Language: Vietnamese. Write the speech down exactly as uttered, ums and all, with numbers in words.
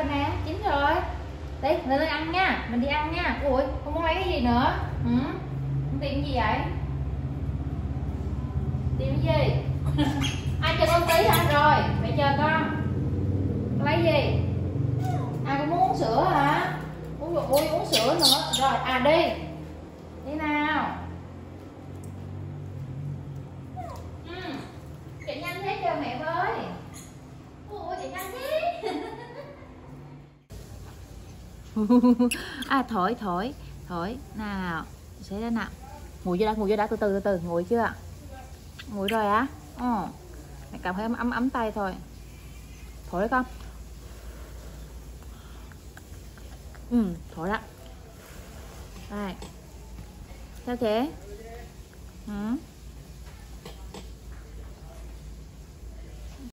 rồi nè, chín rồi. Đi, lên đây ăn nha, mình đi ăn nha. Ui, không muốn lấy cái gì nữa. Ừ. Con tìm cái gì vậy? Tìm cái gì? Ai cho con tí hả? Rồi, mẹ chờ con. Con lấy gì? À, con muốn uống sữa hả? Uống rồi, ui, uống sữa nữa. Rồi, à đi. Đi nào. Ừ. Chạy nhanh thế chờ mẹ với. Ui, chạy nhanh thế. À, thổi thổi thổi nào, sẽ ra nào. Ngồi vô đã, ngồi vô đã, từ từ từ từ ngồi chưa? Ngồi rồi á? Ờ, mẹ cảm thấy ấm ấm ấm tay thôi. Thổi đấy con. Ừ, thổi đó. Đây, sao thế? Ừ.